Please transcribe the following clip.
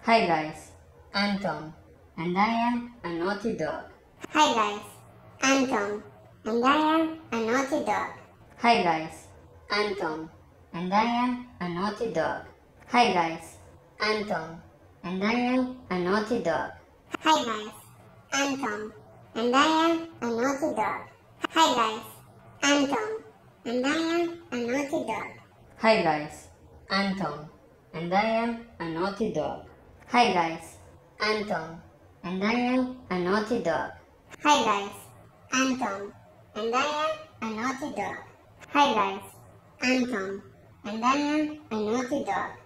Hi guys, I'm Tom and I am a naughty dog. Hi guys, I'm Tom and I am a naughty dog. Hi guys, I'm Tom and I am a naughty dog. Hi guys, I'm Tom and I am a naughty dog. Hi guys, I'm Tom and I am a naughty dog. Hi guys, I'm Tom and I am a naughty dog. Hi guys, I'm Tom and I am a naughty dog. Hi guys, I'm Tom and I am a naughty dog. Hi guys, I'm Tom and I am a naughty dog. Hi guys, I'm Tom and I am a naughty dog.